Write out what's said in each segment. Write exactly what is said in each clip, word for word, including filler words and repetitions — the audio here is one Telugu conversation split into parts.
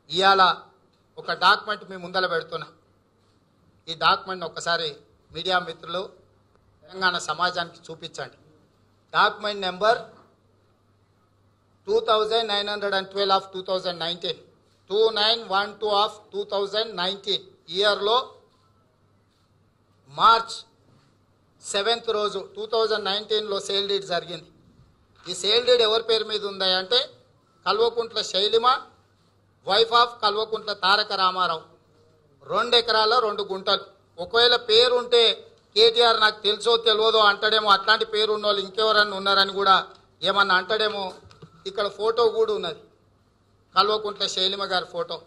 ఇవాళ ఒక డాక్యుమెంట్ మీ ముందర పెడుతున్నా. ఈ డాక్యుమెంట్ ఒకసారి మీడియా మిత్రులు తెలంగాణ సమాజానికి చూపించండి. Document number two thousand nine hundred and twelve of two thousand nineteen two nine one two of two thousand nineteen ఇయర్లో మార్చ్ సెవెంత్ రోజు టూ థౌజండ్ నైన్టీన్లో సేల్ డీడ్ జరిగింది. ఈ సేల్ డీడ్ ఎవరి పేరు మీద ఉంది అంటే కల్వకుంట్ల శైలిమ, వైఫ్ ఆఫ్ కల్వకుంట్ల తారక రామారావు. రెండు ఎకరాల రెండు గుంటలు. ఒకవేళ పేరు ఉంటే కేటీఆర్ నాకు తెలుసో తెలియదో అంటాడేమో, అట్లాంటి పేరు ఉన్న వాళ్ళు ఇంకెవరన్నా ఉన్నారని కూడా ఏమన్నా అంటాడేమో. ఇక్కడ ఫోటో కూడా ఉన్నది, కల్వకుంట్ల శైలిమ గారి ఫోటో.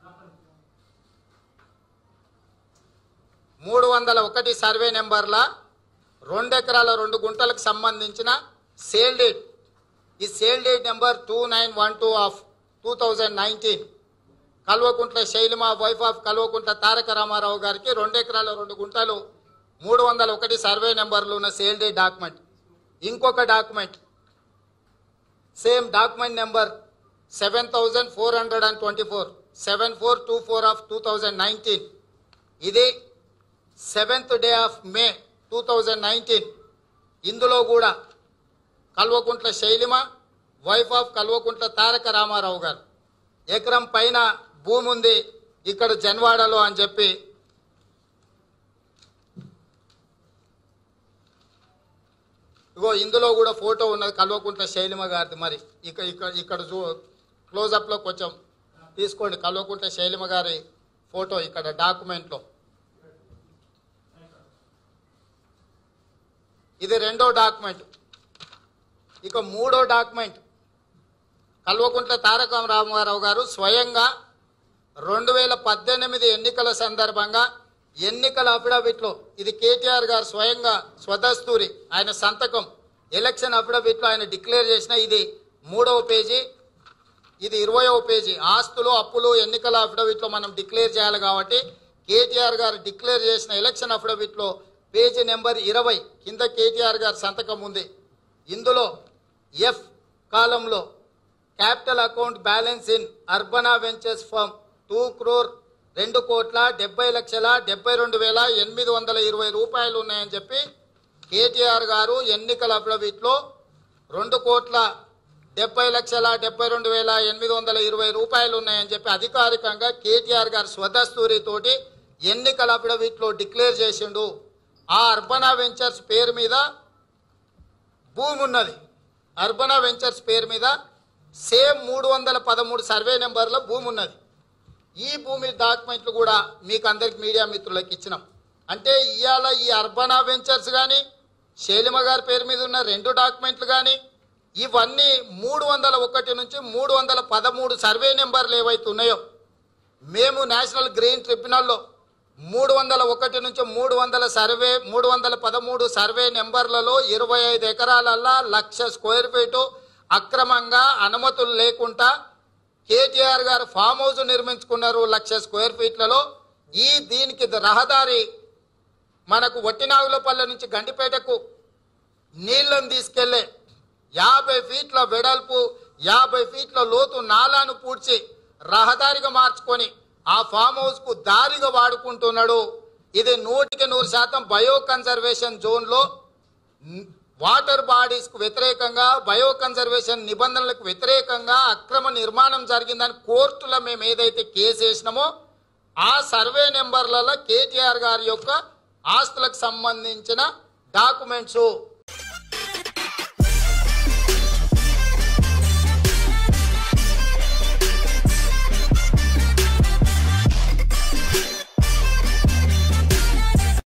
మూడు వందల ఒకటి సర్వే నెంబర్ల రెండు ఎకరాల రెండు గుంటలకు సంబంధించిన సేల్ డేట్. ఈ sale date number two nine one two of two thousand nineteen Kalvakuntla Shailima, wife of Kalvakuntla Taraka Ramarao గారికి రెండు ఎకరాల రెండు గుంటలు మూడు వందల ఒకటి సర్వే నెంబర్లు ఉన్న సేల్ డేట్ డాక్యుమెంట్. ఇంకొక document same document number seven thousand four hundred and twenty four seven four two four of two thousand nineteen ఇది seventh day of May two thousand nineteen. ఇందులో కూడా కల్వకుంట్ల శైలిమ, వైఫ్ ఆఫ్ కల్వకుంట్ల తారక రామారావు గారు ఎకరం పైన భూమి ఉంది ఇక్కడ జన్వాడలో అని చెప్పి ఇగో ఇందులో కూడా ఫోటో ఉన్నది కల్వకుంట్ల శైలిమ గారిది. మరి ఇక్కడ ఇక్కడ ఇక్కడ చూ క్లోజప్లో కొంచెం తీసుకోండి కల్వకుంట్ల శైలిమ గారి ఫోటో ఇక్కడ డాక్యుమెంట్లో. ఇది రెండో డాక్యుమెంట్. ఇక మూడో డాక్యుమెంట్ కల్వకుంట్ల తారక రామారావు గారు స్వయంగా రెండు వేల పద్దెనిమిది ఎన్నికల సందర్భంగా ఎన్నికల అఫిడవిట్లో, ఇది కేటీఆర్ గారు స్వయంగా స్వదస్తూరి ఆయన సంతకం ఎలక్షన్ అఫిడవిట్లో ఆయన డిక్లేర్ చేసిన ఇది మూడవ పేజీ, ఇది ఇరవయవ పేజీ. ఆస్తులు అప్పులు ఎన్నికల అఫిడవిట్లో మనం డిక్లేర్ చేయాలి కాబట్టి కేటీఆర్ గారు డిక్లేర్ చేసిన ఎలక్షన్ అఫిడవిట్లో పేజీ నెంబర్ ఇరవై కింద కేటీఆర్ గారి సంతకం ఉంది. ఇందులో ఎఫ్ కాలంలో capital account balance in Urbana ventures firm two crore రెండు కోట్ల డెబ్బై లక్షల డెబ్బై రెండు వేల ఎనిమిది వందల ఇరవై రూపాయలు ఉన్నాయని చెప్పి కేటీఆర్ గారు ఎన్నికల అఫిడవిట్లో రెండు కోట్ల డెబ్బై లక్షల డెబ్బై రెండు వేల ఎనిమిది వందల ఇరవై రూపాయలు ఉన్నాయని చెప్పి అధికారికంగా కేటీఆర్ గారు స్వదస్తూరితోటి ఎన్నికల అఫిడవిట్లో డిక్లేర్ చేసిండు. ఆ అర్బనా వెంచర్స్ పేరు మీద భూమి ఉన్నది. అర్బనా వెంచర్స్ పేరు మీద సేమ్ మూడు వందల పదమూడు సర్వే నెంబర్లో భూమి ఉన్నది. ఈ భూమి డాక్యుమెంట్లు కూడా మీకు అందరికి మీడియా మిత్రులకు ఇచ్చినాం. అంటే ఇవాళ ఈ అర్బనా వెంచర్స్ కానీ శైలిమ గారి పేరు మీద ఉన్న రెండు డాక్యుమెంట్లు కానీ ఇవన్నీ మూడు వందల ఒకటి నుంచి మూడు వందల పదమూడు సర్వే నెంబర్లు ఏవైతే ఉన్నాయో మేము నేషనల్ గ్రీన్ ట్రిబ్యునల్లో మూడు వందల ఒకటి నుంచి మూడు వందల సర్వే మూడు వందల పదమూడు సర్వే నెంబర్లలో ఇరవై ఐదు ఎకరాలల్లా లక్ష స్క్వేర్ ఫీటు అక్రమంగా అనుమతులు లేకుండా కేటీఆర్ గారు ఫామ్ హౌస్ నిర్మించుకున్నారు లక్ష స్క్వేర్ ఫీట్లలో. ఈ దీనికి రహదారి మనకు వట్టినాగులపల్లె నుంచి గండిపేటకు నీళ్లను తీసుకెళ్లే యాభై ఫీట్ల వెడల్పు యాభై ఫీట్ల లోతు నాలాను పూడ్చి రహదారిగా మార్చుకొని ఆ ఫామ్ హౌస్కు దారిగా వాడుకుంటున్నాడు. ఇది నూటికి నూరు శాతం బయో కన్జర్వేషన్ జోన్లో వాటర్ బాడీస్కు వ్యతిరేకంగా బయో కన్జర్వేషన్ నిబంధనలకు వ్యతిరేకంగా అక్రమ నిర్మాణం జరిగిందని కోర్టులో మేము ఏదైతే కేసు వేసినామో ఆ సర్వే నెంబర్లలో కేటీఆర్ గారి యొక్క ఆస్తులకు సంబంధించిన డాక్యుమెంట్స్